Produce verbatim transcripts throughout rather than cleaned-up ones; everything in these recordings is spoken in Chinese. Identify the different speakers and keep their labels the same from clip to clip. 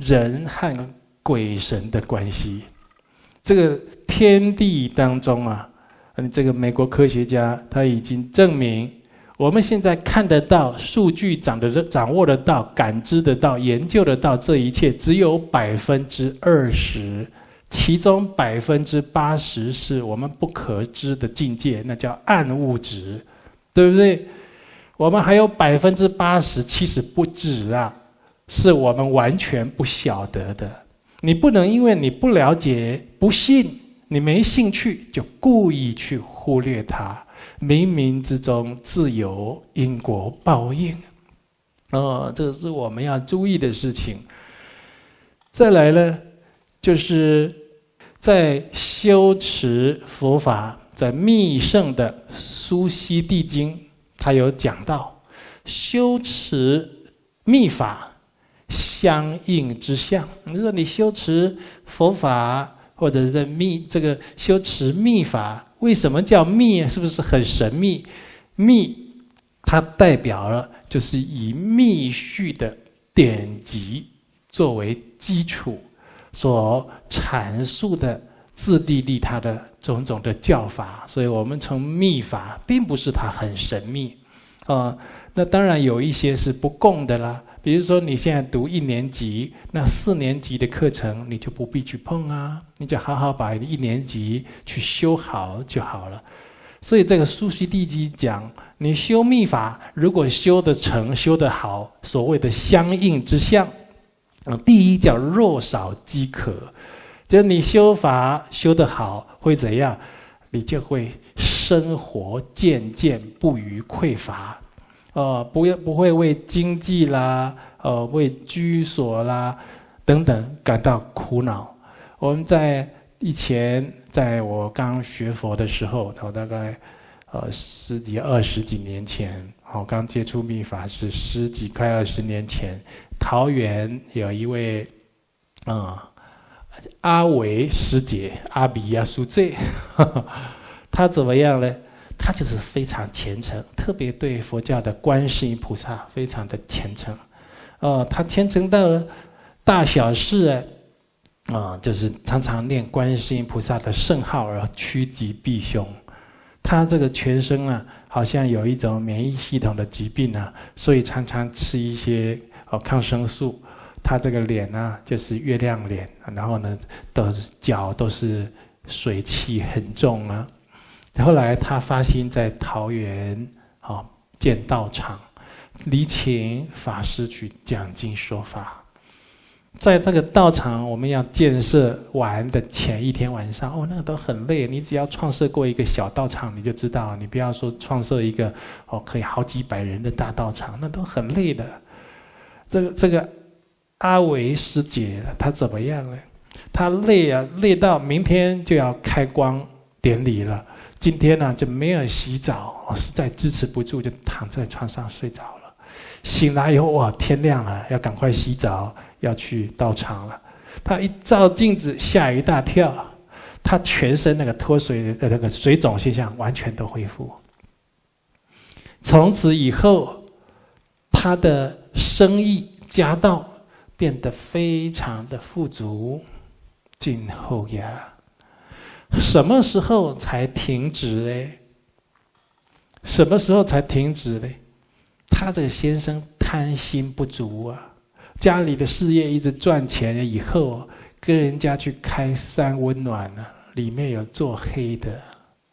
Speaker 1: 人和鬼神的关系。这个天地当中啊，嗯，这个美国科学家他已经证明，我们现在看得到、数据掌得掌握得到、感知得到、研究得到，这一切只有百分之二十，其中百分之八十是我们不可知的境界，那叫暗物质，对不对？我们还有百分之八十，其实不止啊，是我们完全不晓得的。你不能因为你不了解、不信、你没兴趣，就故意去忽略它。冥冥之中自有因果报应，哦，这是我们要注意的事情。再来呢，就是在修持佛法，在密圣的《苏悉地经》，它有讲到修持密法相应之相。你说你修持佛法，或者是密这个修持密法，为什么叫密？是不是很神秘？密它代表了就是以密续的典籍作为基础所阐述的自利利他的种种的教法，所以我们称密法，并不是它很神秘啊、呃。那当然有一些是不共的啦。比如说你现在读一年级，那四年级的课程你就不必去碰啊，你就好好把一年级去修好就好了。所以这个苏悉地经讲，你修密法，如果修得成、修得好，所谓的相应之相，嗯，第一叫弱少饥渴，就是你修法修得好，会怎样？你就会生活渐渐不虞匮乏。哦，不要不会为经济啦，呃，为居所啦等等感到苦恼。我们在以前，在我刚学佛的时候，我大概呃十几二十几年前，我刚接触密法是十几快二十年前，桃园有一位啊、嗯、阿维师姐阿比亚苏这，他怎么样呢？他就是非常虔诚，特别对佛教的观世音菩萨非常的虔诚。哦，他虔诚到了大小事啊、哦，就是常常念观世音菩萨的圣号而趋吉避凶。他这个全身啊，好像有一种免疫系统的疾病啊，所以常常吃一些哦抗生素。他这个脸啊，就是月亮脸，然后呢，的脚都是水气很重啊。后来他发心在桃园哦建道场，礼请法师去讲经说法。在这个道场我们要建设完的前一天晚上，哦，那个都很累。你只要创设过一个小道场，你就知道，你不要说创设一个哦可以好几百人的大道场，那都很累的。这个这个阿维师姐她怎么样呢？她累啊，累到明天就要开光典礼了。今天呢、啊、就没有洗澡，实在支持不住，就躺在床上睡着了。醒来以后，哇，天亮了，要赶快洗澡，要去道场了。他一照镜子，吓一大跳，他全身那个脱水的那个水肿现象完全都恢复。从此以后，他的生意家道变得非常的富足。今后呀。什么时候才停止嘞？什么时候才停止嘞？他这个先生贪心不足啊，家里的事业一直赚钱，以后跟人家去开三温暖呢、啊，里面有做黑的，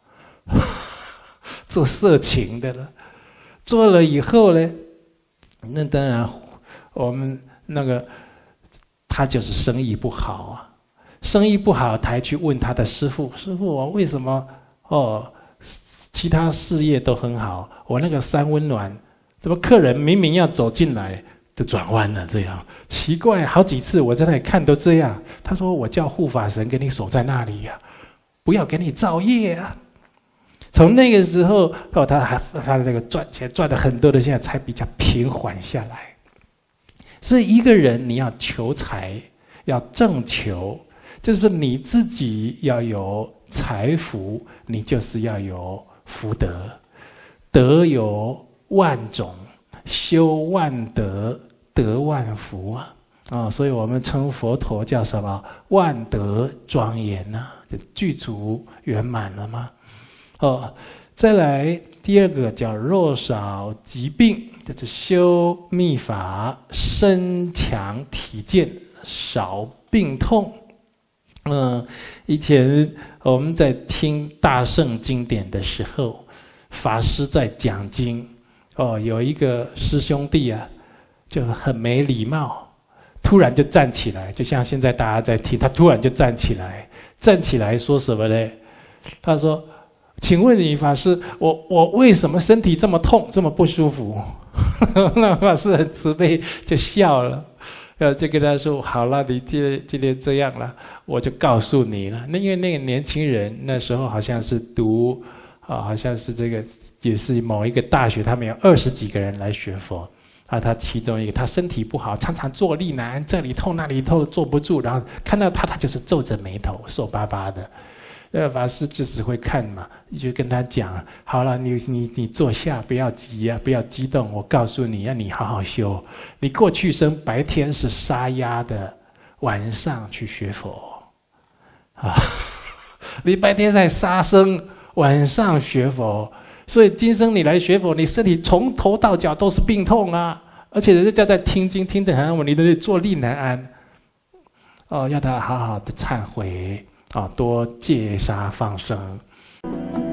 Speaker 1: 做色情的了。做了以后呢，那当然我们那个他就是生意不好啊。生意不好，才去问他的师父：“师父，我为什么哦？其他事业都很好，我那个三温暖，怎么客人明明要走进来就转弯了？这样奇怪，好几次我在那里看都这样。”他说：“我叫护法神给你守在那里呀、啊，不要给你造业啊。”从那个时候哦，他还他这个赚钱赚的很多的，现在才比较平缓下来。所以一个人你要求财，要正求。就是你自己要有财福，你就是要有福德。德有万种，修万德，得万福啊！ 啊，所以我们称佛陀叫什么？万德庄严呐，就具足圆满了吗？哦，再来第二个叫弱少疾病，就是修密法，身强体健，少病痛。嗯，以前我们在听大圣经典的时候，法师在讲经，哦，有一个师兄弟啊，就很没礼貌。突然就站起来，就像现在大家在听，他突然就站起来，站起来说什么呢？他说：“请问你法师，我我为什么身体这么痛，这么不舒服？”那法师很慈悲，就笑了，呃，就跟他说：“好了，你今天今天这样了，我就告诉你了。那因为那个年轻人那时候好像是读啊，好像是这个也是某一个大学，他们有二十几个人来学佛。”啊，他其中一个，他身体不好，常常坐立难，这里痛那里痛，坐不住。然后看到他，他就是皱着眉头，瘦巴巴的。呃，法师就只会看嘛，就跟他讲：好了，你你你坐下，不要急啊，不要激动。我告诉你，要你好好修。你过去生白天是杀鸭的，晚上去学佛啊。你白天在杀生，晚上学佛。所以今生你来学佛，你身体从头到脚都是病痛啊！而且人家在听经听得很安稳，你都坐立难安。哦，要他好好的忏悔啊，多戒杀放生。